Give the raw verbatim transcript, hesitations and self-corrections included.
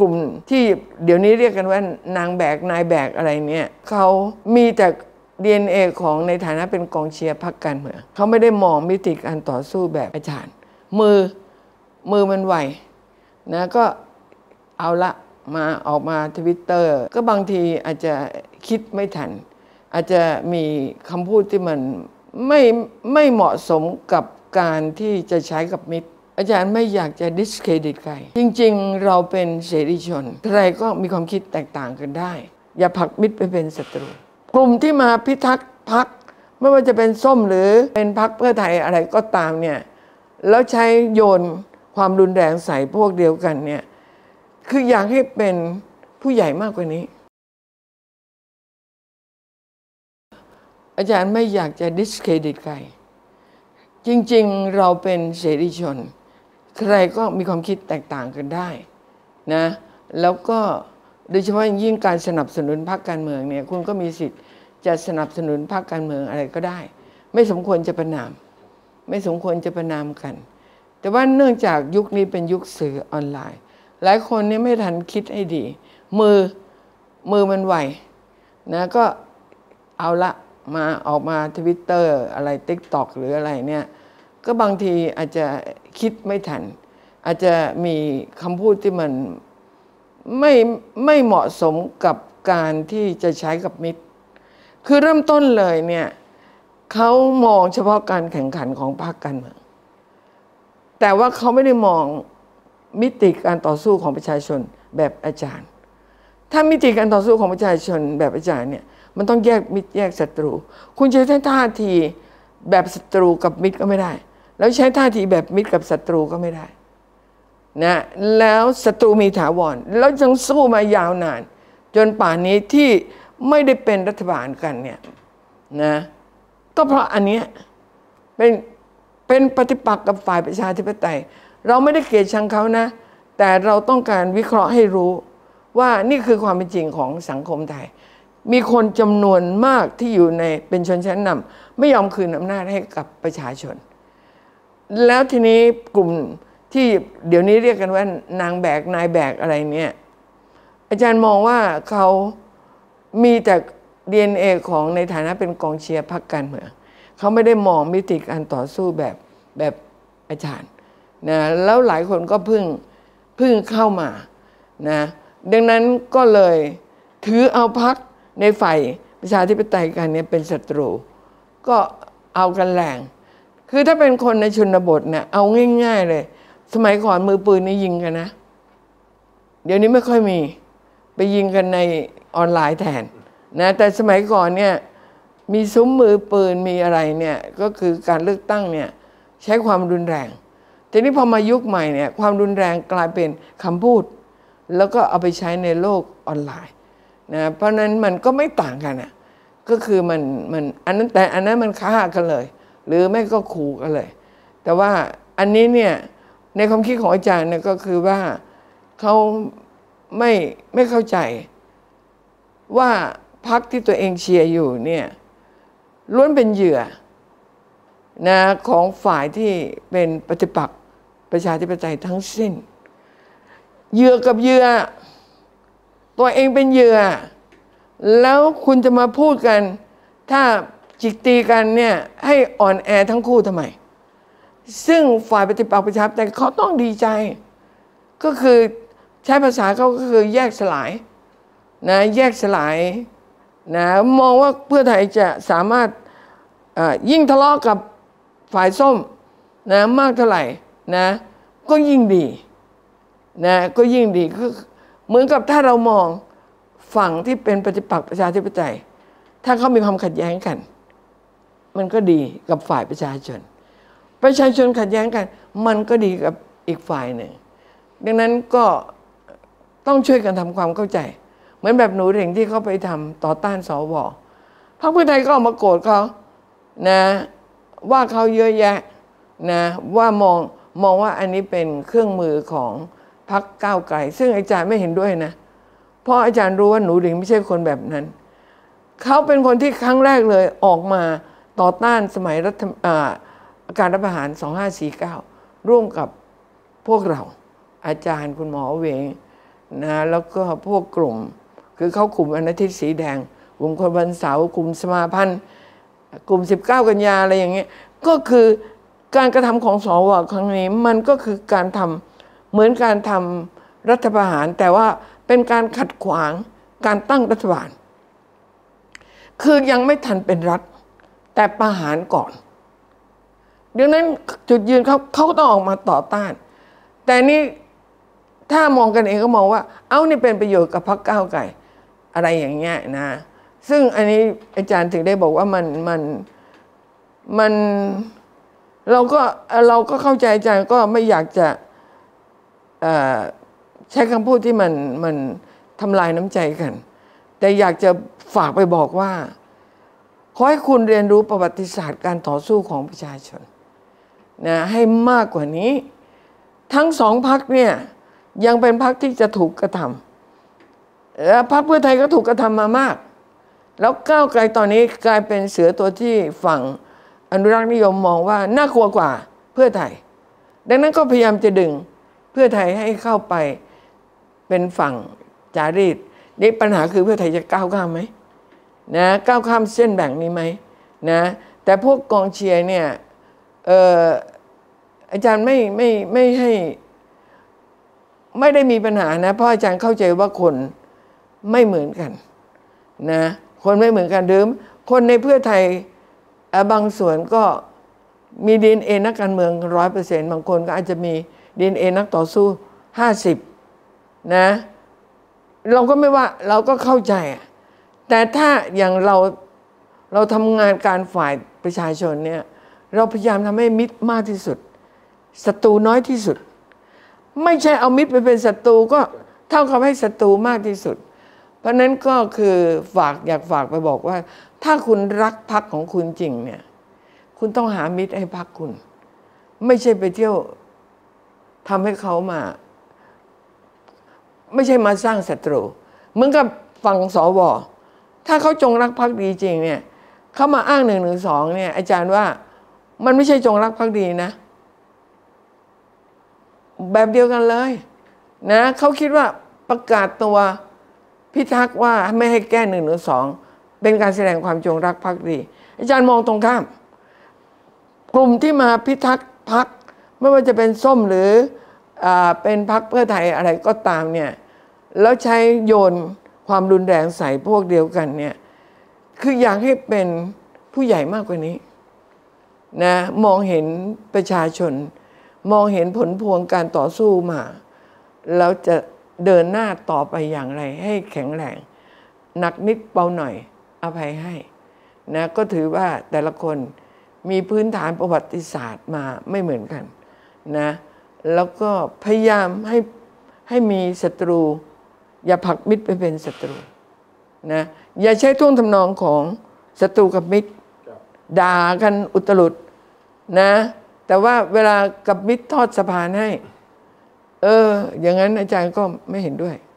กลุ่มที่เดี๋ยวนี้เรียกกันว่านางแบกนายแบกอะไรเนี่ยเขามีแต่ ดี เอ็น เอ ของในฐานะเป็นกองเชียร์พรรคการเมืองเขาไม่ได้มองมิติการต่อสู้แบบอาจารย์มือมือมันไวนะก็เอาละมาออกมาทวิตเตอร์ก็บางทีอาจจะคิดไม่ทันอาจจะมีคำพูดที่มันไม่ไม่เหมาะสมกับการที่จะใช้กับมิตรอาจารย์ไม่อยากจะ discredit ใครจริงๆเราเป็นเสรีชนใครก็มีความคิดแตกต่างกันได้อย่าผลักมิตรไปเป็นศัตรูกลุ่มที่มาพิทักษ์พรรคไม่ว่าจะเป็นส้มหรือเป็นพรรคเพื่อไทยอะไรก็ตามเนี่ยแล้วใช้โยนความรุนแรงใส่พวกเดียวกันเนี่ยคืออยากให้เป็นผู้ใหญ่มากกว่านี้อาจารย์ไม่อยากจะ discredit ใครจริงๆเราเป็นเสรีชนใครก็มีความคิดแตกต่างกันได้นะแล้วก็โดยเฉพาะยิ่งการสนับสนุนพรรคการเมืองเนี่ยคุณก็มีสิทธิ์จะสนับสนุนพรรคการเมืองอะไรก็ได้ไม่สมควรจะประณามไม่สมควรจะประณามกันแต่ว่าเนื่องจากยุคนี้เป็นยุคสื่อออนไลน์หลายคนเนี่ยไม่ทันคิดให้ดีมือมือมันไวนะก็เอาละมาออกมาทวิตเตอร์อะไร ติ๊กต็อก หรืออะไรเนี่ยก็บางทีอาจจะคิดไม่ทันอาจจะมีคำพูดที่มันไม่ไม่เหมาะสมกับการที่จะใช้กับมิตรคือเริ่มต้นเลยเนี่ยเขามองเฉพาะการแข่งขันของพรรคการเมืองแต่ว่าเขาไม่ได้มองมิติการต่อสู้ของประชาชนแบบอาจารย์ถ้ามิติการต่อสู้ของประชาชนแบบอาจารย์เนี่ยมันต้องแยกมิตรแยกศัตรูคุณจะใช้ท่าทีแบบศัตรูกับมิตรก็ไม่ได้แล้วใช้ท่าทีแบบมิตรกับศัตรูก็ไม่ได้นะแล้วศัตรูมีถาวรแล้วยังสู้มายาวนานจนป่านนี้ที่ไม่ได้เป็นรัฐบาลกันเนี่ยนะก็เพราะอันนี้เป็นเป็นปฏิปักษ์กับฝ่ายประชาธิปไตยเราไม่ได้เกลียดชังเขานะแต่เราต้องการวิเคราะห์ให้รู้ว่านี่คือความเป็นจริงของสังคมไทยมีคนจำนวนมากที่อยู่ในเป็นชนชั้นนำไม่ยอมคืนอำนาจให้กับประชาชนแล้วทีนี้กลุ่มที่เดี๋ยวนี้เรียกกันว่านางแบกนายแบกอะไรเนี่ยอาจารย์มองว่าเขามีแต่ ดี เอ็น เอ ของในฐานะเป็นกองเชียร์พรรคการเมืองเขาไม่ได้มองมิติการต่อสู้แบบแบบอาจารย์นะแล้วหลายคนก็เพิ่งเพิ่งเข้ามานะดังนั้นก็เลยถือเอาพรรคในฝ่ายประชาธิปไตยกันเนี่ยเป็นศัตรูก็เอากันแรงคือถ้าเป็นคนในชนบทเนี่ยเอาง่ายๆเลยสมัยก่อนมือปืนนี่ยิงกันนะเดี๋ยวนี้ไม่ค่อยมีไปยิงกันในออนไลน์แทนนะแต่สมัยก่อนเนี่ยมีซุ้มมือปืนมีอะไรเนี่ยก็คือการเลือกตั้งเนี่ยใช้ความรุนแรงทีนี้พอมายุคใหม่เนี่ยความรุนแรงกลายเป็นคำพูดแล้วก็เอาไปใช้ในโลกออนไลน์นะเพราะนั้นมันก็ไม่ต่างกันอ่ะก็คือมันมันอันนั้นแต่อันนั้นมันฆ่ากันเลยหรือไม่ก็ขู่กันเลยแต่ว่าอันนี้เนี่ยในความคิดของอาจารย์เนี่ยก็คือว่าเขาไม่ไม่เข้าใจว่าพรรคที่ตัวเองเชียร์อยู่เนี่ยล้วนเป็นเหยื่อนะของฝ่ายที่เป็นปฏิปักษ์ประชาธิปไตยทั้งสิ้นเหยื่อกับเหยื่อตัวเองเป็นเหยื่อแล้วคุณจะมาพูดกันถ้าจิกตีกันเนี่ยให้อ่อนแอทั้งคู่ทำไมซึ่งฝ่ายปฏิปักษ์ประชาธิปไตยเขาต้องดีใจก็คือใช้ภาษาเขาก็คือแยกสลายนะแยกสลายนะมองว่าเพื่อไทยจะสามารถยิ่งทะเลาะกับฝ่ายส้มนะมากเท่าไหร่นะก็ยิ่งดีนะก็ยิ่งดีคือเหมือนกับถ้าเรามองฝั่งที่เป็นปฏิปักษ์ประชาธิปไตยถ้าเขามีความขัดแย้งกันมันก็ดีกับฝ่ายประชาชนประชาชนขัดแย้งกันมันก็ดีกับอีกฝ่ายหนึ่งดังนั้นก็ต้องช่วยกันทำความเข้าใจเหมือนแบบหนูเหร่งที่เขาไปทำต่อต้านสวพรรคเพื่อไทยก็ออกมาโกรธเขานะว่าเขาเยอะแยะนะว่ามองมองว่าอันนี้เป็นเครื่องมือของพรรคก้าวไกลซึ่งอาจารย์ไม่เห็นด้วยนะเพราะอาจารย์รู้ว่าหนูเหร่งไม่ใช่คนแบบนั้นเขาเป็นคนที่ครั้งแรกเลยออกมาต่อต้านสมัยรัฐการรัฐประหารสองห้าสี่เก้าร่วมกับพวกเราอาจารย์คุณหมอเวงนะแล้วก็พวกกลุ่มคือเขากลุ่มวันอาทิตย์สีแดงกลุ่มคนวันเสาร์กลุ่มสมาพันธ์กลุ่มสิบเก้ากันยาอะไรอย่างเงี้ยก็คือการกระทำของสวครั้งนี้มันก็คือการทำเหมือนการทำรัฐประหารแต่ว่าเป็นการขัดขวางการตั้งรัฐบาลคือยังไม่ทันเป็นรัฐแต่ประหารก่อนดังนั้นจุดยืนเขาเขาต้องออกมาต่อต้านแต่นี่ถ้ามองกันเองก็มองว่าเอ้านี่เป็นประโยชน์กับพรรคก้าวไกลอะไรอย่างเงี้ยนะซึ่งอันนี้อาจารย์ถึงได้บอกว่ามันมันมันเราก็เราก็เข้าใจอาจารย์ก็ไม่อยากจะใช้คำพูดที่มันมันทำลายน้ำใจกันแต่อยากจะฝากไปบอกว่าขอให้คุณเรียนรู้ประวัติศาสตร์การต่อสู้ของประชาชนนะให้มากกว่านี้ทั้งสองพรรคเนี่ยยังเป็นพรรคที่จะถูกกระทำแล้วพรรคเพื่อไทยก็ถูกกระทำมามากแล้วก้าวไกลตอนนี้กลายเป็นเสือตัวที่ฝั่งอนุรักษ์นิยมมองว่าน่ากลัวกว่าเพื่อไทยดังนั้นก็พยายามจะดึงเพื่อไทยให้เข้าไปเป็นฝั่งจารีตนี่ปัญหาคือเพื่อไทยจะก้าวข้ามไหมนะก้าวข้ามเส้นแบ่งนี้ไหมนะแต่พวกกองเชียร์เนี่ยเอออาจารย์ไม่ไม่ไม่ให้ไม่ได้มีปัญหานะเพราะอาจารย์เข้าใจว่าคนไม่เหมือนกันนะคนไม่เหมือนกันเดิมคนในเพื่อไทยบางส่วนก็มีดีเอ็นเอนักการเมืองร้อยเปอร์เซ็นต์บางคนก็อาจจะมีดีเอ็นเอนักต่อสู้ห้าสิบนะเราก็ไม่ว่าเราก็เข้าใจแต่ถ้าอย่างเราเราทำงานการฝ่ายประชาชนเนี่ยเราพยายามทำให้มิตรมากที่สุดศัตรูน้อยที่สุดไม่ใช่เอามิตรไปเป็นศัตรูก็เท่ากับให้ศัตรูมากที่สุดเพราะนั้นก็คือฝากอยากฝากไปบอกว่าถ้าคุณรักพรรคของคุณจริงเนี่ยคุณต้องหามิตรให้พรรคคุณไม่ใช่ไปเที่ยวทำให้เขามาไม่ใช่มาสร้างศัตรูเหมือนกับฝั่งสวถ้าเขาจงรักภักดีจริงเนี่ยเขามาอ้างหนึ่งหนึ่งสองเนี่ยอาจารย์ว่ามันไม่ใช่จงรักภักดีนะแบบเดียวกันเลยนะเขาคิดว่าประกาศตัวพิทักษ์ว่าไม่ให้แก้หนึ่งหนึ่งสองเป็นการแสดงความจงรักภักดีอาจารย์มองตรงข้ามกลุ่มที่มาพิทักษ์พรรคไม่ว่าจะเป็นส้มหรือเป็นพรรคเพื่อไทยอะไรก็ตามเนี่ยแล้วใช้โยนความรุนแรงใส่พวกเดียวกันเนี่ยคืออยากให้เป็นผู้ใหญ่มากกว่านี้นะมองเห็นประชาชนมองเห็นผลพวงการต่อสู้มาแล้วจะเดินหน้าต่อไปอย่างไรให้แข็งแรงหนักนิดเบาหน่อยอภัยให้นะก็ถือว่าแต่ละคนมีพื้นฐานประวัติศาสตร์มาไม่เหมือนกันนะแล้วก็พยายามให้ให้มีศัตรูอย่าผลักมิตรไปเป็นศัตรูนะอย่าใช้ท่วงทำนองของศัตรูกับมิตรด่ากันอุตลุดนะแต่ว่าเวลากับมิตรทอดสะพานให้เอออย่างนั้นอาจารย์ก็ไม่เห็นด้วย